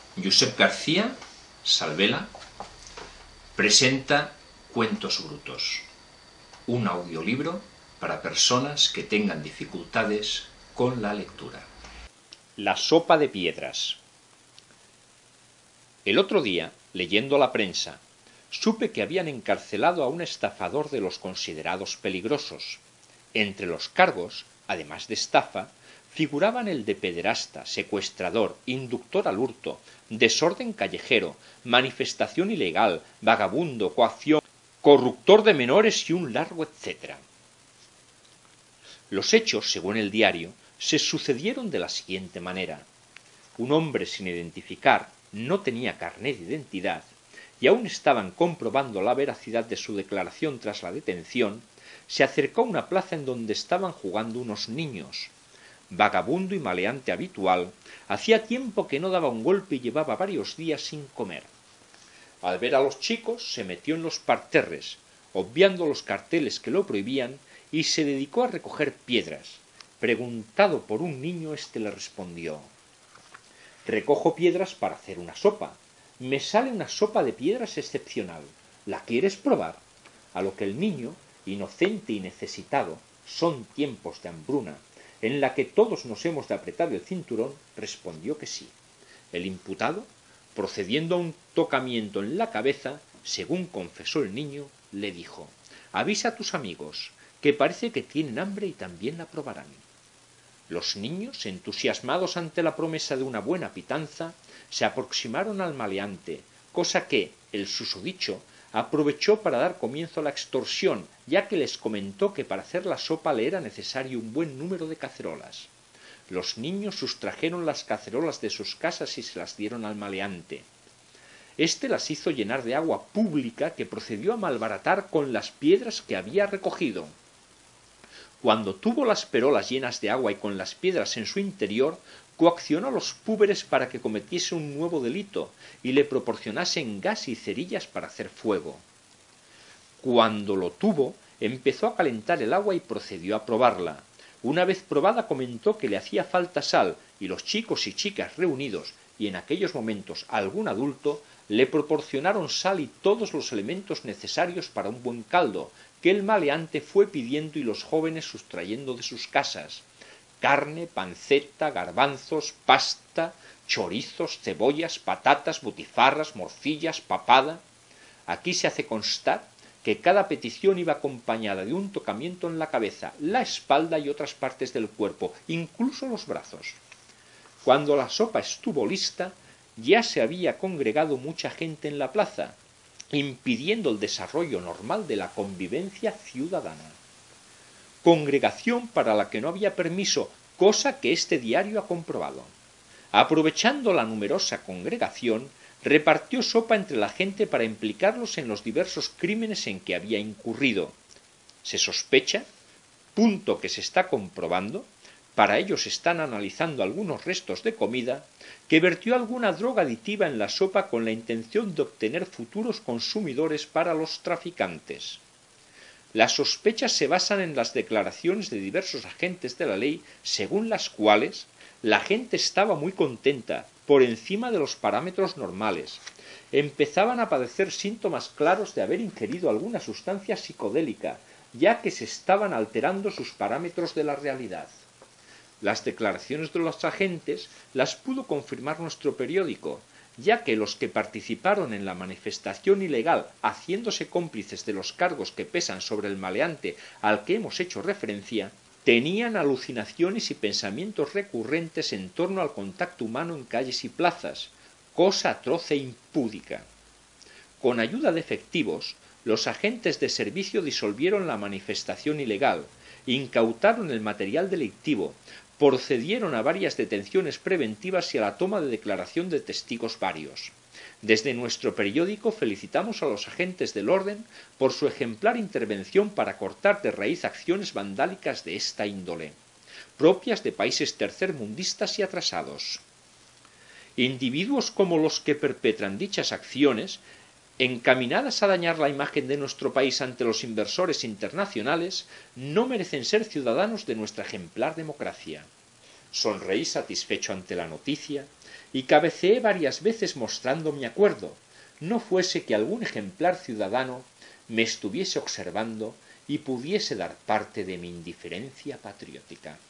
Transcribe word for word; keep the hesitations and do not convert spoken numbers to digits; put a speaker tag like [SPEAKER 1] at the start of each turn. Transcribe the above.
[SPEAKER 1] Josep García Salvela presenta Cuentos Brutos, un audiolibro para personas que tengan dificultades con la lectura.
[SPEAKER 2] La sopa de piedras. El otro día, leyendo la prensa, supe que habían encarcelado a un estafador de los considerados peligrosos. Entre los cargos, además de estafa, figuraban el de pederasta, secuestrador, inductor al hurto, desorden callejero, manifestación ilegal, vagabundo, coacción, corruptor de menores y un largo etcétera. Los hechos, según el diario, se sucedieron de la siguiente manera. Un hombre sin identificar no tenía carnet de identidad y aún estaban comprobando la veracidad de su declaración tras la detención, se acercó a una plaza en donde estaban jugando unos niños. Vagabundo y maleante habitual, hacía tiempo que no daba un golpe y llevaba varios días sin comer. Al ver a los chicos se metió en los parterres, obviando los carteles que lo prohibían, y se dedicó a recoger piedras. Preguntado por un niño, éste le respondió: «Recojo piedras para hacer una sopa. Me sale una sopa de piedras excepcional. ¿La quieres probar?». A lo que el niño, inocente y necesitado, son tiempos de hambruna, en la que todos nos hemos de apretar el cinturón, respondió que sí. El imputado, procediendo a un tocamiento en la cabeza, según confesó el niño, le dijo: «Avisa a tus amigos, que parece que tienen hambre y también la probarán». Los niños, entusiasmados ante la promesa de una buena pitanza, se aproximaron al maleante, cosa que el susodicho aprovechó para dar comienzo a la extorsión, ya que les comentó que para hacer la sopa le era necesario un buen número de cacerolas. Los niños sustrajeron las cacerolas de sus casas y se las dieron al maleante. Este las hizo llenar de agua pública que procedió a malbaratar con las piedras que había recogido. Cuando tuvo las perolas llenas de agua y con las piedras en su interior, coaccionó a los púberes para que cometiese un nuevo delito y le proporcionasen gas y cerillas para hacer fuego. Cuando lo tuvo, empezó a calentar el agua y procedió a probarla. Una vez probada comentó que le hacía falta sal, y los chicos y chicas reunidos, y en aquellos momentos algún adulto, le proporcionaron sal y todos los elementos necesarios para un buen caldo, que el maleante fue pidiendo y los jóvenes sustrayendo de sus casas: carne, panceta, garbanzos, pasta, chorizos, cebollas, patatas, butifarras, morcillas, papada. Aquí se hace constar que cada petición iba acompañada de un tocamiento en la cabeza, la espalda y otras partes del cuerpo, incluso los brazos. Cuando la sopa estuvo lista, ya se había congregado mucha gente en la plaza, impidiendo el desarrollo normal de la convivencia ciudadana. Congregación para la que no había permiso, cosa que este diario ha comprobado. Aprovechando la numerosa congregación, repartió sopa entre la gente para implicarlos en los diversos crímenes en que había incurrido. Se sospecha, punto que se está comprobando, para ello se están analizando algunos restos de comida, que vertió alguna droga aditiva en la sopa con la intención de obtener futuros consumidores para los traficantes. Las sospechas se basan en las declaraciones de diversos agentes de la ley, según las cuales la gente estaba muy contenta, por encima de los parámetros normales. Empezaban a padecer síntomas claros de haber ingerido alguna sustancia psicodélica, ya que se estaban alterando sus parámetros de la realidad. Las declaraciones de los agentes las pudo confirmar nuestro periódico, ya que los que participaron en la manifestación ilegal, haciéndose cómplices de los cargos que pesan sobre el maleante al que hemos hecho referencia, tenían alucinaciones y pensamientos recurrentes en torno al contacto humano en calles y plazas, cosa atroz e impúdica. Con ayuda de efectivos, los agentes de servicio disolvieron la manifestación ilegal, incautaron el material delictivo, procedieron a varias detenciones preventivas y a la toma de declaración de testigos varios. Desde nuestro periódico felicitamos a los agentes del orden por su ejemplar intervención para cortar de raíz acciones vandálicas de esta índole, propias de países tercermundistas y atrasados. Individuos como los que perpetran dichas acciones, encaminadas a dañar la imagen de nuestro país ante los inversores internacionales, no merecen ser ciudadanos de nuestra ejemplar democracia. Sonreí satisfecho ante la noticia y cabeceé varias veces mostrando mi acuerdo, no fuese que algún ejemplar ciudadano me estuviese observando y pudiese dar parte de mi indiferencia patriótica.